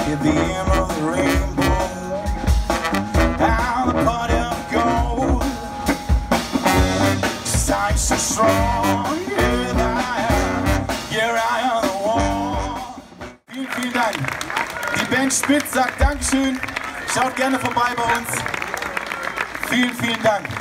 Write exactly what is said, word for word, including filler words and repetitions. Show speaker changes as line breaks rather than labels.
at the end of the rainbow. How the party goes. Time's so strong. Here I am. Here I am the wall. Vielen, vielen Dank. Die Band Spitz sagt Dankeschön. Schaut gerne vorbei bei uns. Vielen, vielen Dank.